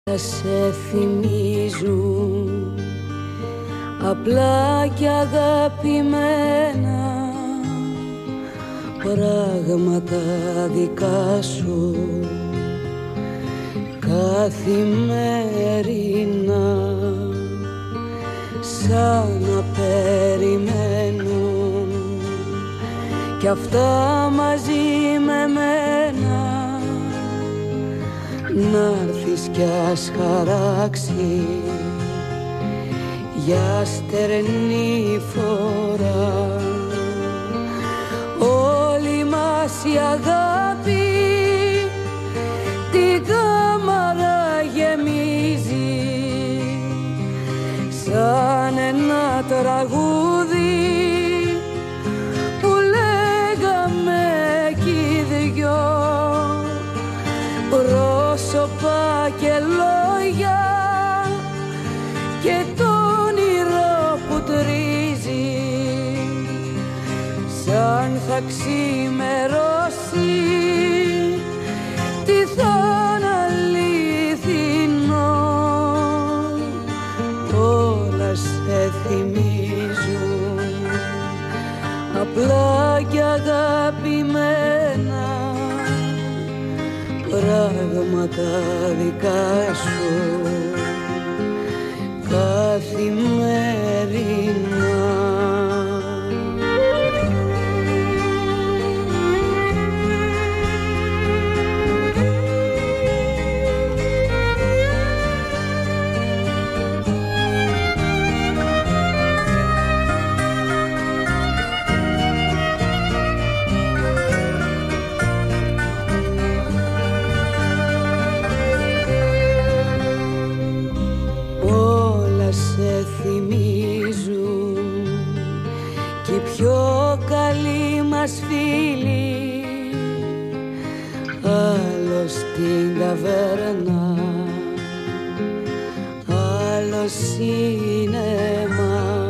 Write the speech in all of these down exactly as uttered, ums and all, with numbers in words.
σε θυμίζουν απλά και αγαπημένα πράγματα δικά σου καθημερινά, σαν να περιμένουν κι αυτά μαζί με μένα, να'ρθεις κι ας χαράξει για στερνή φορά. Όλη μας η αγάπη την κάμαρα γεμίζει σαν ένα τραγούδι που λέγαμε κι οι δυο, πρόσωπα και λόγια και το όνειρο που τρίζει, σαν θα ξημερώσει τι θα είναι αληθινό. Όλα σε θυμίζουν απλά και αγαπημένα πράγματα δικά σου καθημερινά. Θυμίζουν κι οι πιο καλοί μας φίλοι, άλλο στην ταβέρνα, άλλο σίνεμα.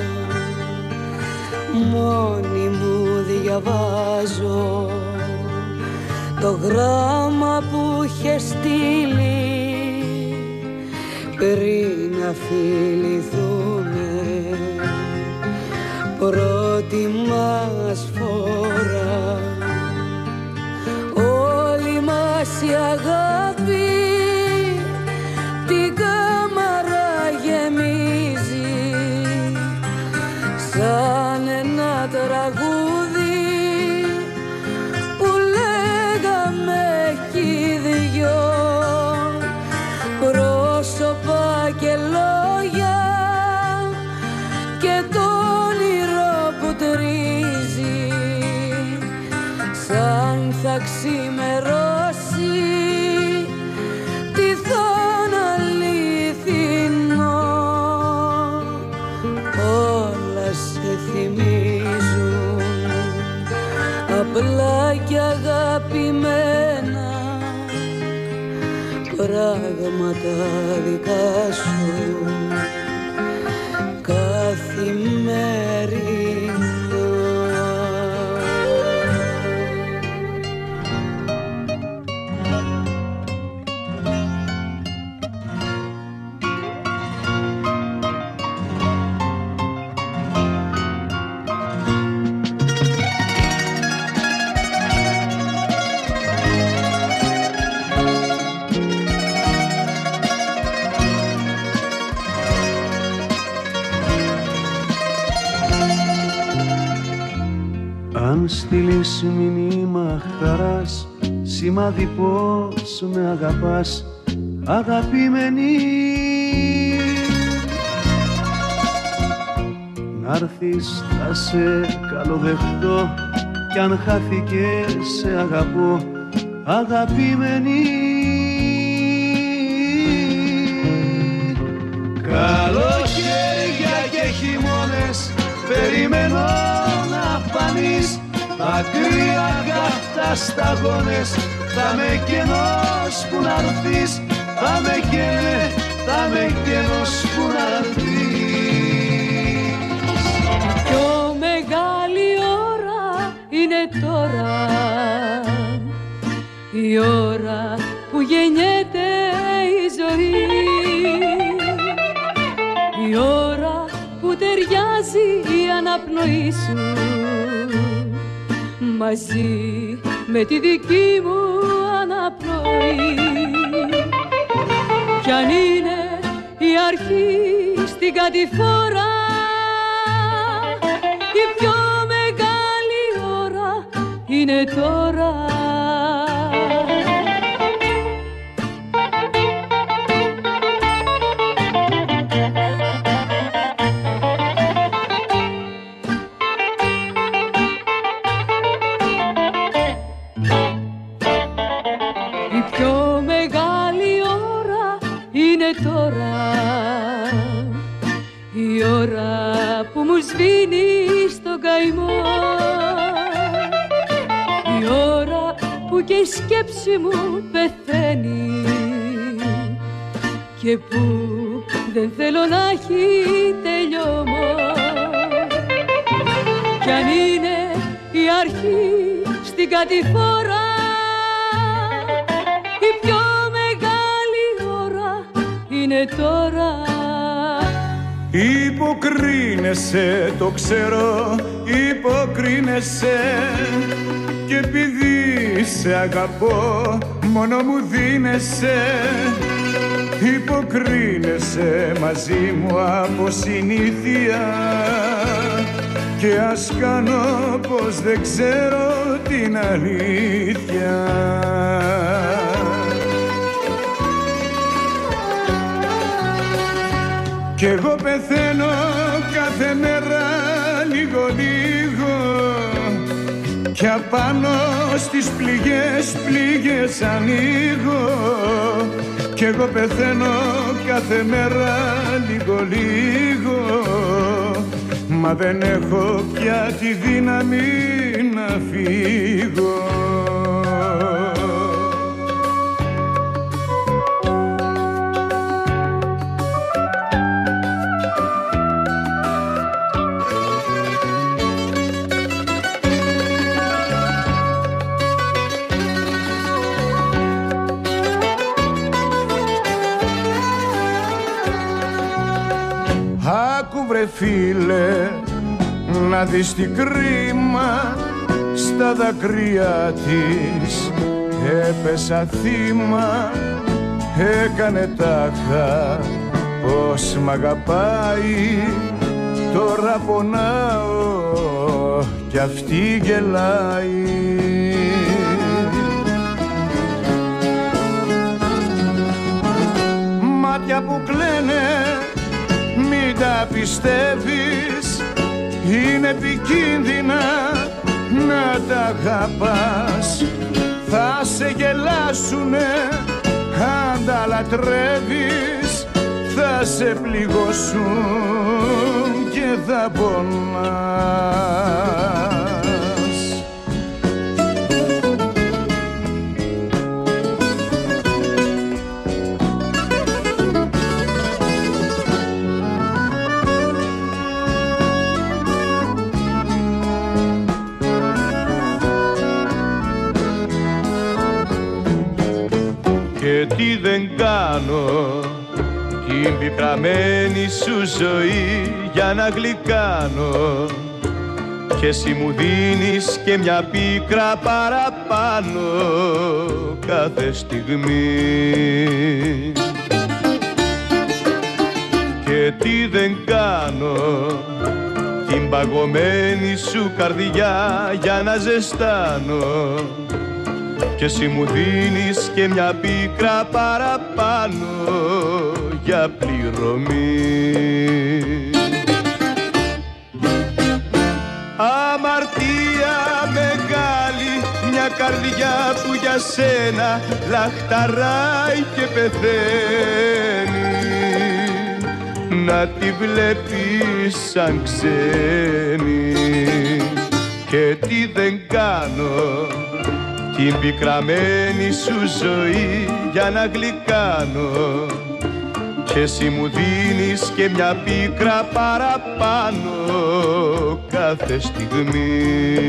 Μόνη μου διαβάζω το γράμμα που είχε στείλει πριν να φιληθούμε πρώτη μας φορά. Όλη μας η αγάπη την κάμαρα γεμίζει σαν ένα τραγούδι που λέγαμε κι οι δυο, πρόσωπα και λόγια και το όνειρο που τρίζει, σαν θα ξημερώσει τι θα είναι αληθινό. Όλα σε θυμίζουν απλά και αγαπημένα πράγματα δικά σου καθημερινά. Αν στείλεις μηνύμα χαράς, σημάδι πως με αγαπάς, αγαπημένη, να'ρθεις θα σε καλοδεχτώ κι αν χάθηκες σε αγαπώ, αγαπημένη. Καλοκαίρια και χειμώνες περιμένω να φανείς, ακραία καυτά σταγόνες, θα με κενός που να'ρθείς, θα με καίνε, θα με κενός που να'ρθείς. Πιο μεγάλη ώρα είναι τώρα, η ώρα που γεννιέται η ζωή. αλλάζει η αναπνοή σου μαζί με τη δική μου αναπνοή. Κι αν είναι η αρχή στην κατηφόρα, η πιο μεγάλη ώρα είναι τώρα. Η ώρα που μου σβήνει στον καημό, η ώρα που και η σκέψη μου πεθαίνει και που δεν θέλω να έχει τελειώμα. Κι αν είναι η αρχή στην κατηφόρα, η πιο μεγάλη ώρα είναι τώρα. Υποκρίνεσαι, το ξέρω, υποκρίνεσαι, και επειδή σε αγαπώ μόνο μου δίνεσαι. Υποκρίνεσαι μαζί μου από συνήθεια, και ας κάνω πως δεν ξέρω την αλήθεια. Κι εγώ πεθαίνω κάθε μέρα λίγο λίγο, κι απάνω στις πληγές πληγές ανοίγω. Κι εγώ πεθαίνω κάθε μέρα λίγο λίγο, μα δεν έχω πια τη δύναμη να φύγω. Βρε φίλε, να δεις τι κρίμα, στα δάκρυα της έπεσα θύμα. Έκανε τάχα πως μ' αγαπάει, τώρα πονάω κι αυτή γελάει. Μάτια που κλαίνε μην τα πιστεύεις, είναι επικίνδυνα να τα αγαπάς. Θα σε γελάσουνε αν τα λατρεύεις, θα σε πληγώσουν και θα πονάς. Και τι δεν κάνω την πικραμένη σου ζωή για να γλυκάνω, και εσύ μου δίνεις και μια πίκρα παραπάνω κάθε στιγμή. Και τι δεν κάνω την παγωμένη σου καρδιά για να ζεστάνω, και εσύ μου δίνεις και μια πίκρα παραπάνω για πληρωμή. Αμαρτία μεγάλη, μια καρδιά που για σένα λαχταράει και πεθαίνει, να τη βλέπεις σαν ξένη. Και τι δεν κάνω την πικραμένη σου ζωή για να γλυκάνω, και εσύ μου δίνεις και μια πίκρα παραπάνω κάθε στιγμή.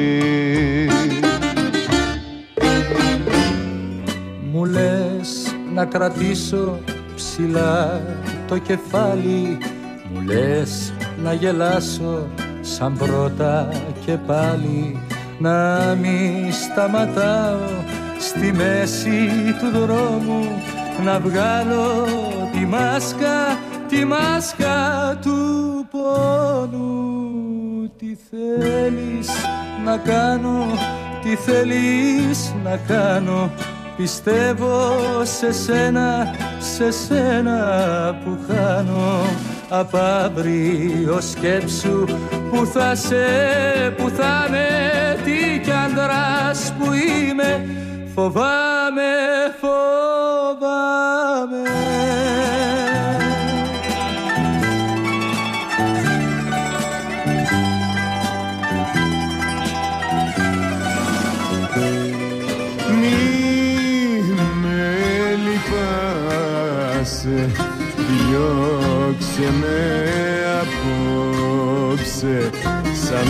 Μου λες να κρατήσω ψηλά το κεφάλι, Μου λες να γελάσω σαν πρώτα και πάλι, να μη σταματάω στη μέση του δρόμου, να βγάλω τη μάσκα, τη μάσκα του πόνου. Τι θέλεις να κάνω, τι θέλεις να κάνω, πιστεύω σε σένα, σε σένα που χάνω. Απ' αύριο σκέψου που θα σε, που θα με, τι κι άντρας που είμαι, φοβάμαι, φοβάμαι. Διώξε με απόψε σαν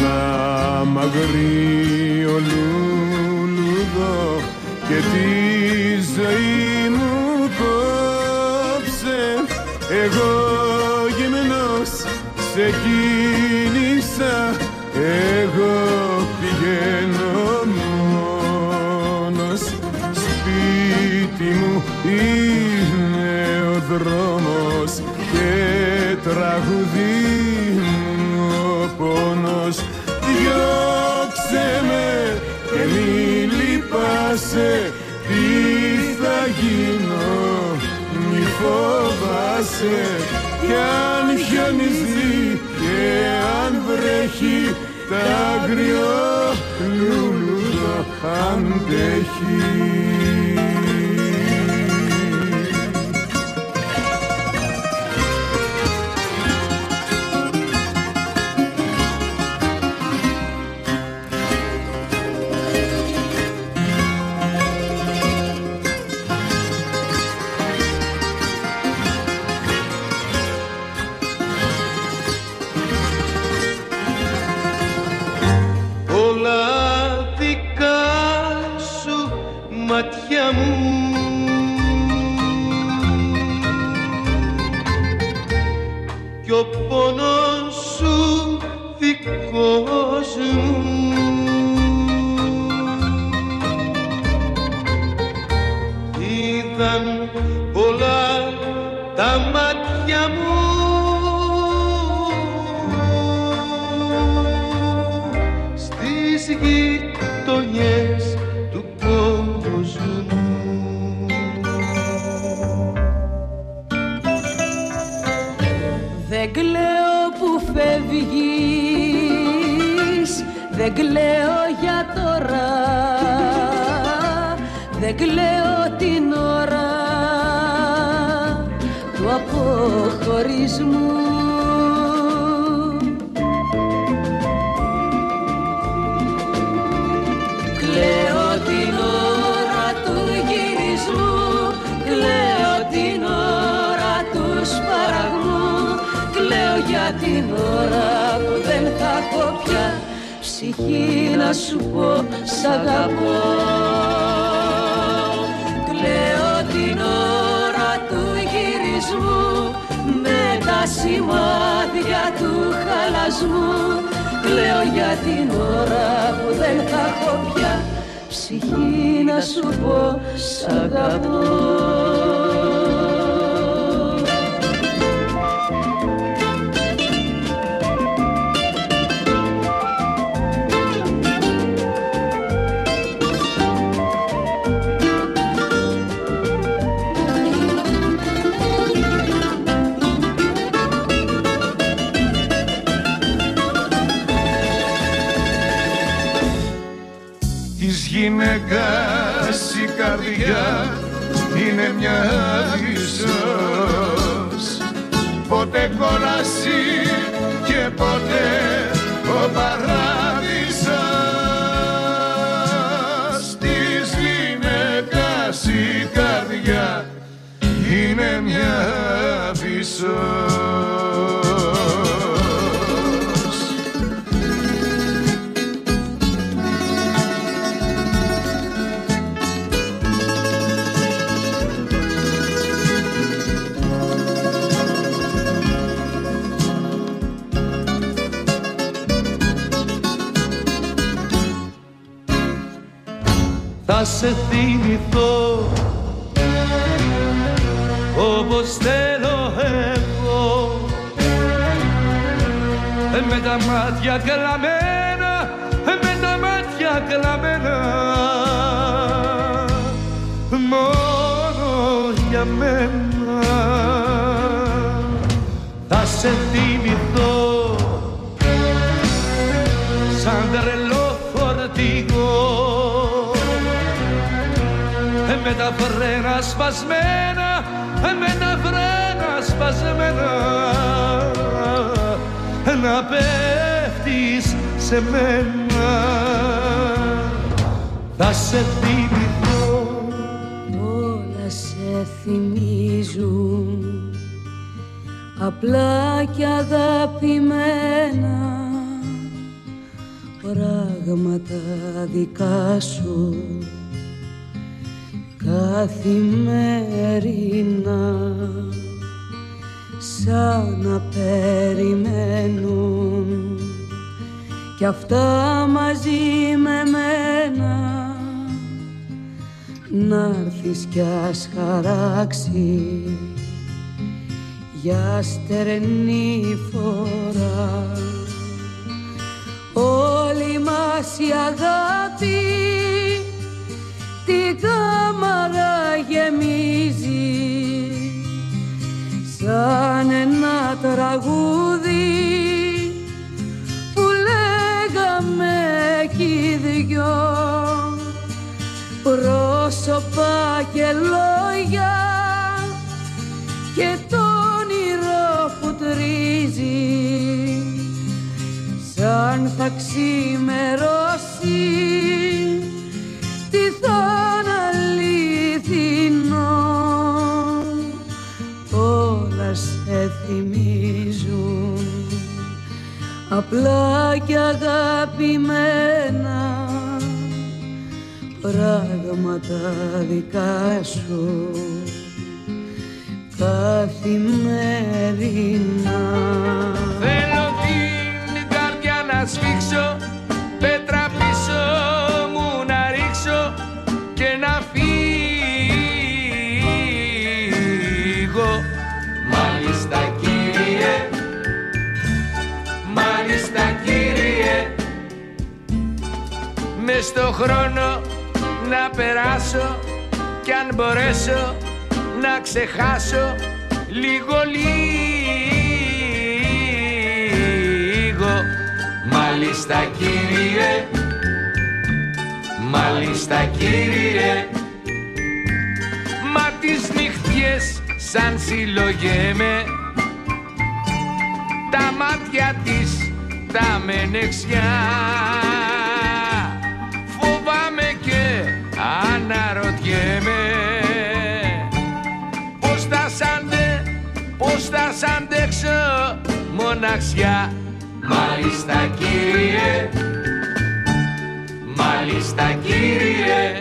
αμαγρίο λουλουδό και τη ζωή μου κόψε. Εγώ γυμνός σε κίνησα, εγώ πηγαίνω μόνος, σπίτι μου είναι ο δρόμος και τραγουδί μου ο πόνος. Διώξε με και μη λυπάσαι, τι θα γίνω μη φοβάσαι. Κι αν χιονίζει και αν βρέχει, τ' άγριο λουλούδο αντέχει. μάτια μου κι ο πόνος σου δικός μου. Είδαν πολλά τα μάτια μου στις γειτονιές του κόσμου. Δεν κλαίω που φεύγεις, δεν κλαίω για τώρα, δεν κλαίω την ώρα του αποχωρισμού. Κλαίω την ώρα του γυρισμού, κλαίω την ώρα του σπαραγμού, κλαίω για την ώρα που δεν θα έχω πια ψυχή να σου πω σ' αγαπώ. Κλαίω την ώρα του γυρισμού με τα σημάδια του χαλασμού, κλαίω για την ώρα που δεν θα έχω πια ψυχή να σου πω σ' αγαπώ. Γυναίκας η καρδιά είναι μια ίσως, ποτέ κόλαση και ποτέ ο παράδεισος. Της γυναίκας η καρδιά είναι μια ίσως. θα σε θυμηθώ όπως θέλω εγώ, με τα μάτια κλαμμένα, με τα μάτια κλαμμένα, μόνο για μένα. Θα σε θυμηθώ σαν τρελό φορτηγό, με τα φρένα σπασμένα, με τα φρένα σπασμένα, να πέφτεις σε μένα. Θα σε θυμηθώ. Όλα σε θυμίζουν απλά και αγαπημένα, πράγματα δικά σου καθημερινά, σαν να περιμένουν κι αυτά μαζί με μένα, να'ρθεις κι ας χαράξει για στερνή φορά. Όλη μας η αγάπη την κάμαρα γεμίζει, σαν ένα τραγούδι που λέγαμε κι οι δυο, πρόσωπα και λόγια και το όνειρο που τρίζει, σαν θα ξημερώσει τι θα είναι αληθινό. Όλα σε θυμίζουν απλά και αγαπημένα, πράγματα δικά σου καθημερινά. Θέλω την καρδιά να σφίξω, πέτρα πίσω μου να ρίξω και να φύγω. Μάλιστα κύριε, μάλιστα κύριε, μες στο χρόνο να περάσω κι αν μπορέσω να ξεχάσω λίγο λίγο. Μάλιστα κύριε, μάλιστα κύριε, μα τις νυχτιές σαν συλλογέμαι, τα μάτια της τα μενεξιά, φοβάμαι και αναρωτιέμαι πώς θα σ' αντε, πώς θα σ' αντέξω μοναξιά. Μάλιστα κύριε, μάλιστα κύριε.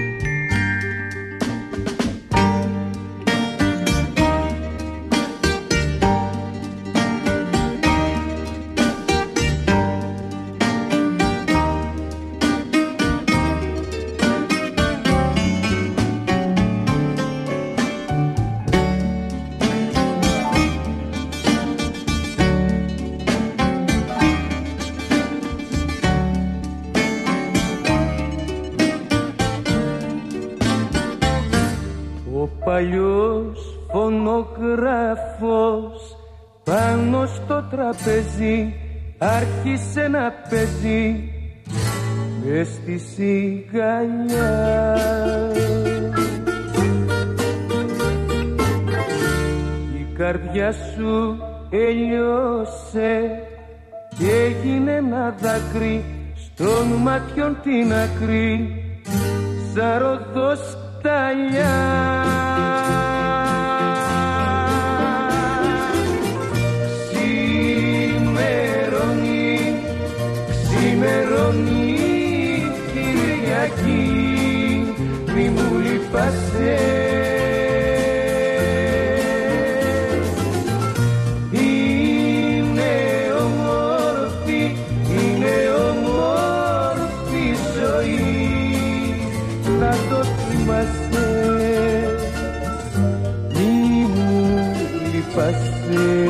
Παλιός φωνογράφος πάνω στο τραπέζι άρχισε να παίζει μες στη σιγαλιά. Η καρδιά σου έλειωσε και έγινε ένα δάκρυ στον ματιών την άκρη σαν ροδοσταλιά. Ξημερώνει Κυριακή, μη μου λείπασαι. Είναι όμορφη, είναι όμορφη ζωή, θα σπάσει,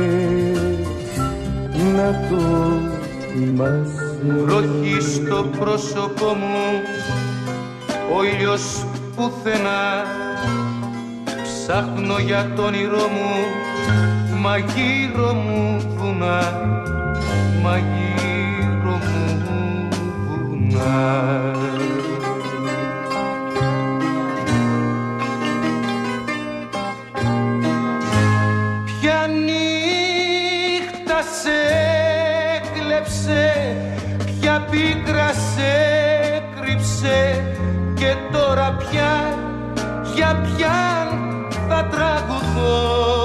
να το θυμάσαι. Βροχή στο πρόσωπό μου, ο ήλιος πουθενά. Ψάχνω για το όνειρό μου, μα γύρω μου βουνά, μα γύρω μου βουνά. Ποια νύχτα σε έκλεψε, ποια πίκρα σε κρύψε, και τώρα πια, για ποιαν θα τραγουδώ.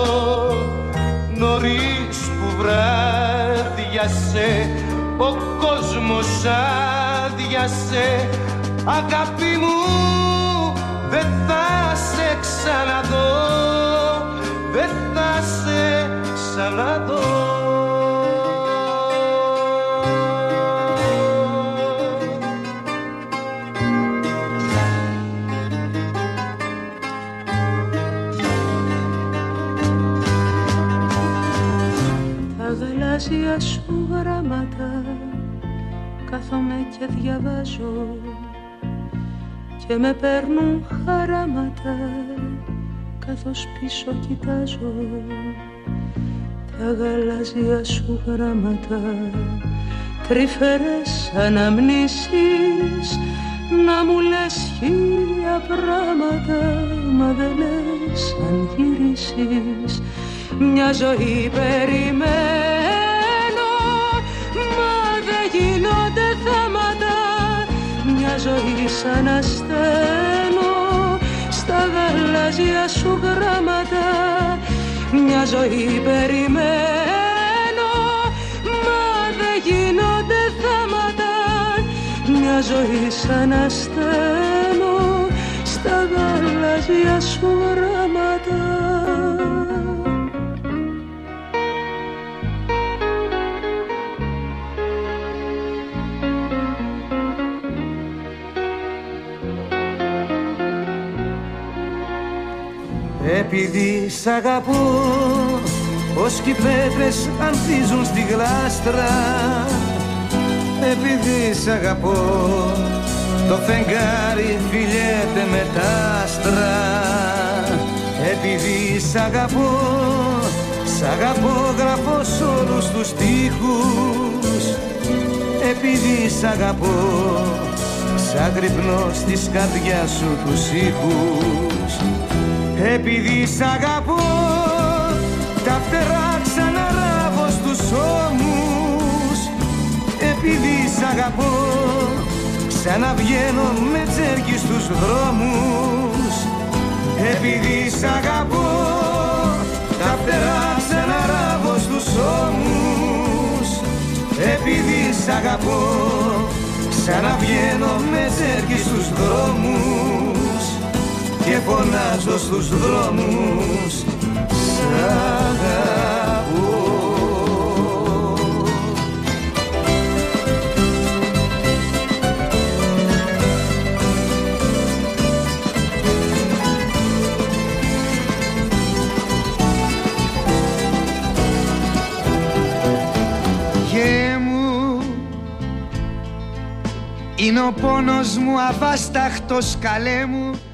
Νωρίς που βράδιασε, ο κόσμος άδειασε. Αγάπη μου, δεν θα σε ξαναδώ, δεν θα σε ξαναδώ. Γαλάζια σου γράμματα κάθομαι και διαβάζω και με παίρνουν χαράματα καθώς πίσω κοιτάζω. Τα γαλάζια σου γράμματα, τρυφερές αναμνήσεις, να μου λες χίλια πράγματα, μα δεν λες αν γυρίσεις. Μια ζωή περιμένω, μα δεν γίνονται θάματα. Μια ζωή σαν ασθένω στα γαλάζια σου γράμματα. Μια ζωή περιμένω, μα δεν γίνονται θάματα. Μια ζωή σαν ασθένω στα γαλάζια σου γράμματα. Επειδή σ' αγαπώ, ως κι οι πέτρες ανθίζουν στη γλάστρα. Επειδή σ' αγαπώ, το φεγγάρι φιλιέται με τ' άστρα. Επειδή σ' αγαπώ, σ' αγαπώ γράφω σ' όλους τους στίχους. Επειδή σ' αγαπώ, σαν γρυπνώ στις καρδιάς σου τους ήχους. Επειδή σ' αγαπώ, τα φτερά ξαναράβω στους ώμους. Επειδή σ' αγαπώ, ξαναβγαίνω με τσέρκι στους δρόμους. Επειδή σ' αγαπώ, τα φτερά ξαναράβω στους ώμους. Επειδή σ' αγαπώ, ξαναβγαίνω με τσέρκι στους δρόμους και φωνάζω στους δρόμους σ' αγαπώ. Γε μου, είναι ο πόνος μου αβάσταχτος, καλέ μου.